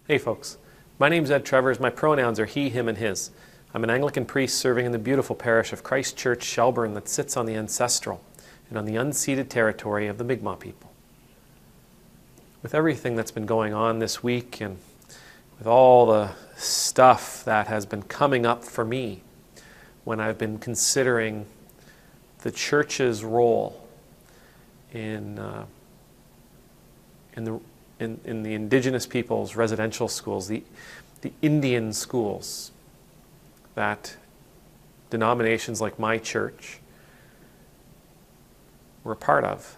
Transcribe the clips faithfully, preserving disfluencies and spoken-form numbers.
Hey folks, my name's Ed Travers. My pronouns are he, him, and his. I'm an Anglican priest serving in the beautiful parish of Christchurch-Shelburne that sits on the ancestral and on the unceded territory of the Mi'kmaq people. With everything that's been going on this week and with all the stuff that has been coming up for me when I've been considering the church's role in, uh, in the In, in the indigenous people's residential schools, the, the Indian schools that denominations like my church were a part of.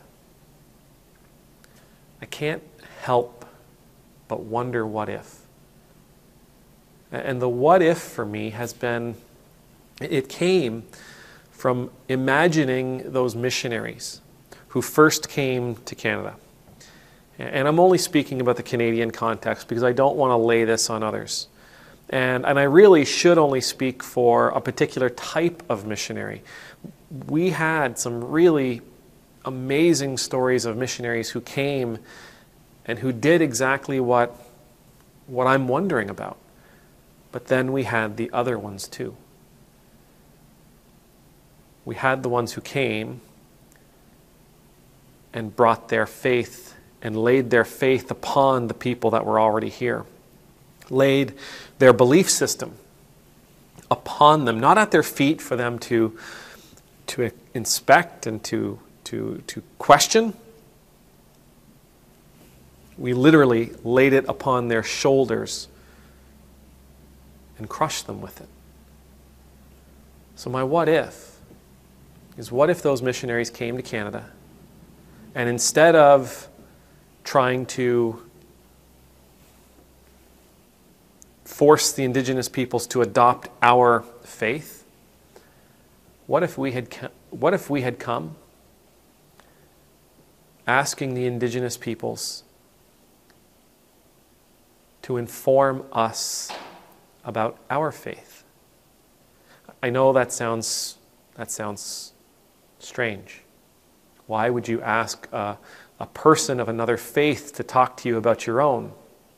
I can't help but wonder what if. And the what if for me has been, it came from imagining those missionaries who first came to Canada. And I'm only speaking about the Canadian context because I don't want to lay this on others. And, and I really should only speak for a particular type of missionary. We had some really amazing stories of missionaries who came and who did exactly what, what I'm wondering about. But then we had the other ones too. We had the ones who came and brought their faith and laid their faith upon the people that were already here. Laid their belief system upon them, not at their feet for them to, to inspect and to, to, to question. We literally laid it upon their shoulders and crushed them with it. So my what if is, what if those missionaries came to Canada and instead of trying to force the indigenous peoples to adopt our faith, what if we had what if we had come asking the indigenous peoples to inform us about our faith? I know that sounds that sounds strange. Why would you ask uh, a person of another faith to talk to you about your own?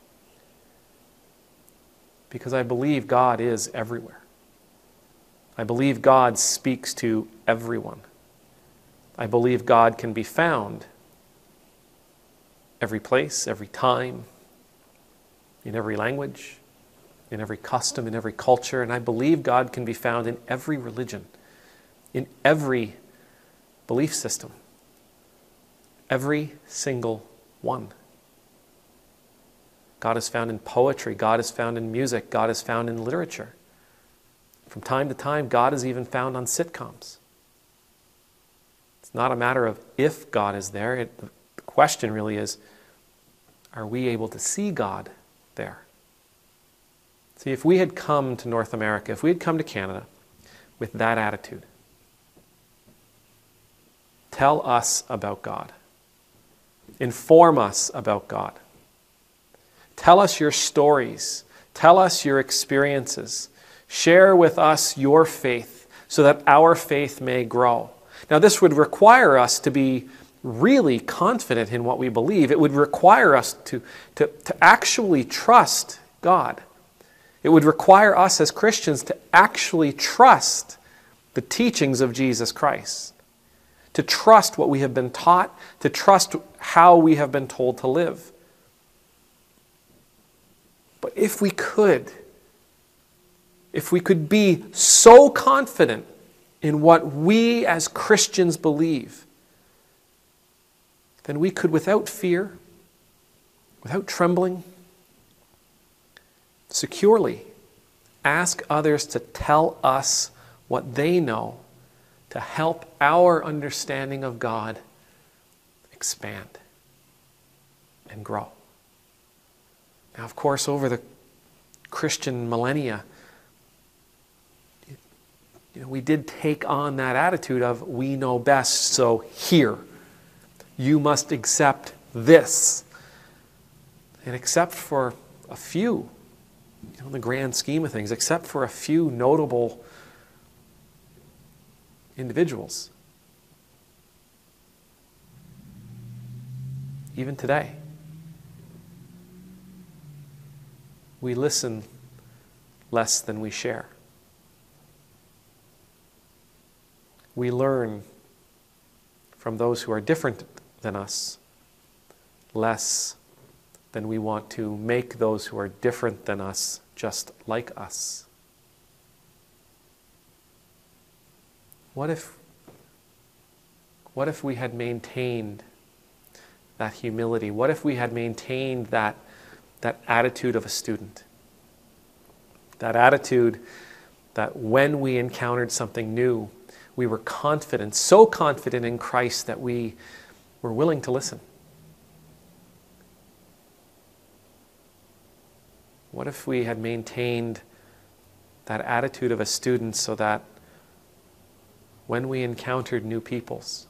Because I believe God is everywhere. I believe God speaks to everyone. I believe God can be found every place, every time, in every language, in every custom, in every culture. And I believe God can be found in every religion, in every belief system. Every single one. God is found in poetry. God is found in music. God is found in literature. From time to time, God is even found on sitcoms. It's not a matter of if God is there. It, the question really is, are we able to see God there? See, if we had come to North America, if we had come to Canada with that attitude, tell us about God. Inform us about God. Tell us your stories. Tell us your experiences. Share with us your faith so that our faith may grow. Now, this would require us to be really confident in what we believe. It would require us to, to, to actually trust God. It would require us as Christians to actually trust the teachings of Jesus Christ. To trust what we have been taught, to trust how we have been told to live. But if we could, if we could be so confident in what we as Christians believe, then we could, without fear, without trembling, securely ask others to tell us what they know, to help our understanding of God expand and grow. Now, of course, over the Christian millennia, you know, we did take on that attitude of, we know best, so here, you must accept this. And except for a few, you know, in the grand scheme of things, except for a few notable individuals, even today, we listen less than we share. We learn from those who are different than us less than we want to make those who are different than us just like us. What if, what if we had maintained that humility? What if we had maintained that, that attitude of a student? That attitude that when we encountered something new, we were confident, so confident in Christ that we were willing to listen. What if we had maintained that attitude of a student so that when we encountered new peoples,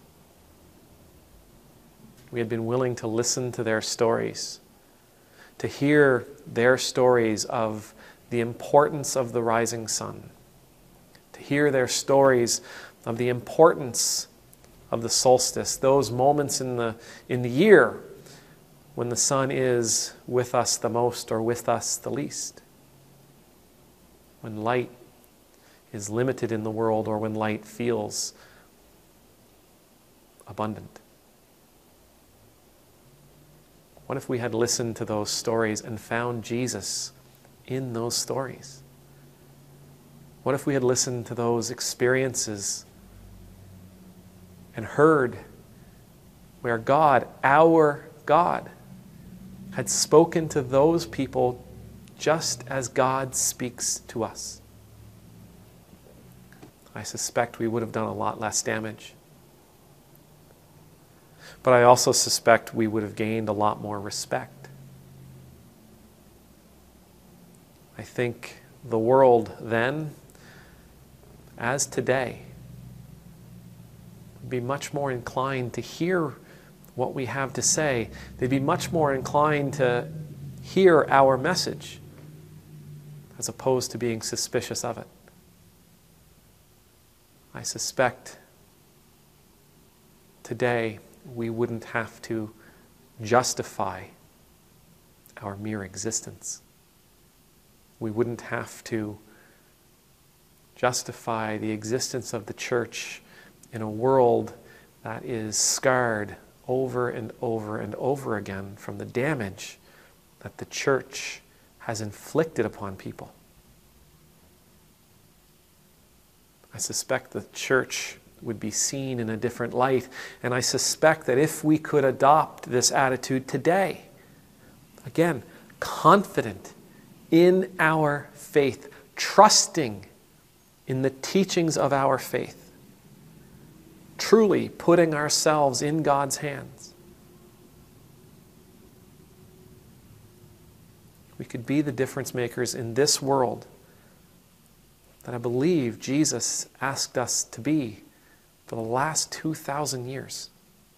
we had been willing to listen to their stories, to hear their stories of the importance of the rising sun, to hear their stories of the importance of the solstice, those moments in the, in the year when the sun is with us the most or with us the least, when light is limited in the world or when light feels abundant. What if we had listened to those stories and found Jesus in those stories? What if we had listened to those experiences and heard where God, our God, had spoken to those people just as God speaks to us? I suspect we would have done a lot less damage. But I also suspect we would have gained a lot more respect. I think the world then, as today, would be much more inclined to hear what we have to say. They'd be much more inclined to hear our message as opposed to being suspicious of it. I suspect today we wouldn't have to justify our mere existence. We wouldn't have to justify the existence of the church in a world that is scarred over and over and over again from the damage that the church has inflicted upon people. I suspect the church would be seen in a different light, and I suspect that if we could adopt this attitude today, again, confident in our faith, trusting in the teachings of our faith, truly putting ourselves in God's hands, we could be the difference makers in this world that I believe Jesus asked us to be for the last two thousand years.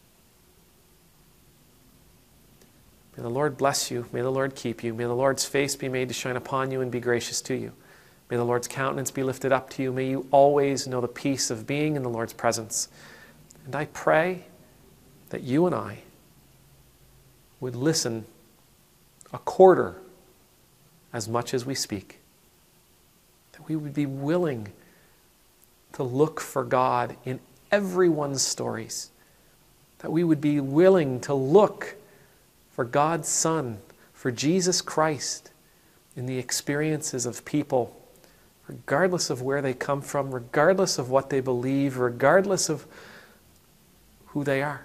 May the Lord bless you. May the Lord keep you. May the Lord's face be made to shine upon you and be gracious to you. May the Lord's countenance be lifted up to you. May you always know the peace of being in the Lord's presence. And I pray that you and I would listen a quarter as much as we speak. That we would be willing to look for God in everyone's stories. That we would be willing to look for God's Son, for Jesus Christ, in the experiences of people, regardless of where they come from, regardless of what they believe, regardless of who they are.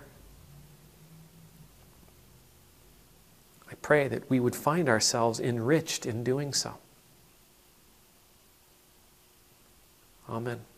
I pray that we would find ourselves enriched in doing so. Amen.